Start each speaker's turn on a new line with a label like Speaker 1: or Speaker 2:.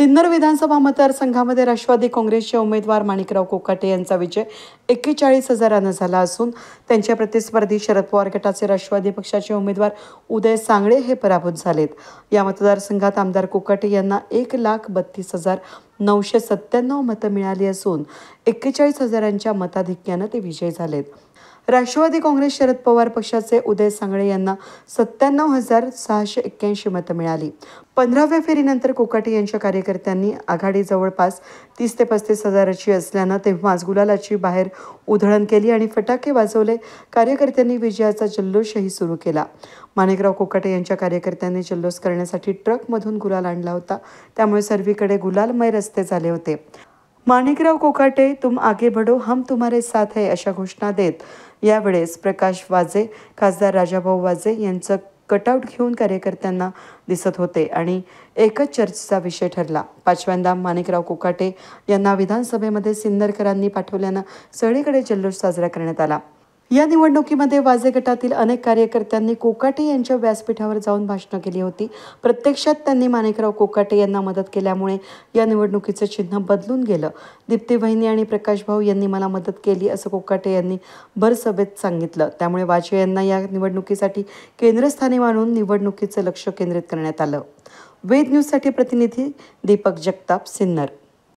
Speaker 1: सिन्नर विधानसभा मतदारसंघामध्ये राष्ट्रवादी काँग्रेसचे उमेदवार माणिकराव कोकाटे यांचा विजय 41,000 झाला असून त्यांच्या प्रतिस्पर्धी शरद पवार गटाचे राष्ट्रवादी पक्षाचे उमेदवार उदय सांगळे हे पराभूत झालेत। या मतदारसंघात आमदार कोकाटे यांना 1,32,997 मतं मिळाली असून 41,000च्या मताधिक्याने ते विजयी झालेत। राष्ट्रवादी काँग्रेस शरद पवार पक्षाचे उदय सांगळे यांना 97,681 मतं मिळाली। 15व्या फेरीनंतर कोकाटे यांच्या कार्यकर्त्यांनी आघाडी जवळपास 30 ते 35,000ची असल्यानं तेव्हाच गुलालाची बाहेर उधळण केली आणि फटाके वाजवले। कार्यकर्त्यांनी विजयाचा जल्लोषही सुरू केला। माणिकराव कोकाटे यांच्या कार्यकर्त्यांनी जल्लोष करण्यासाठी ट्रकमधून गुलाल आणला होता, त्यामुळे सर्वीकडे गुलालमय रस्ते झाले होते। माणिकराव कोकाटे, तुम आगे बढ़ो, हम तुम्हारे साथ है अशा घोषणा देत यावेळेस प्रकाश वाजे, खासदार राजाभाऊ वाजे यांचं कटआउट घेऊन कार्यकर्त्यांना दिसत होते आणि एकच चर्चेचा विषय ठरला। पाचव्यांदा माणिकराव कोकाटे यांना विधानसभेमध्ये सिन्नरकरांनी पाठवल्यानं सगळीकडे जल्लोष साजरा करण्यात आला। या निवडणुकीमध्ये वाजे गटातील अनेक कार्यकर्त्यांनी कोकाटे यांच्या व्यासपीठावर जाऊन भाषणं केली होती। प्रत्यक्षात त्यांनी माणिकराव कोकाटे यांना मदत केल्यामुळे या निवडणुकीचं चिन्ह बदलून गेलं। दीप्ती वहिनी आणि प्रकाश भाऊ यांनी मला मदत केली असं कोकाटे यांनी भरसभेत सांगितलं। त्यामुळे वाजे यांना या निवडणुकीसाठी केंद्रस्थानी मानून निवडणुकीचं लक्ष केंद्रित करण्यात आलं। वेद न्यूजसाठी प्रतिनिधी दीपक जगताप, सिन्नर।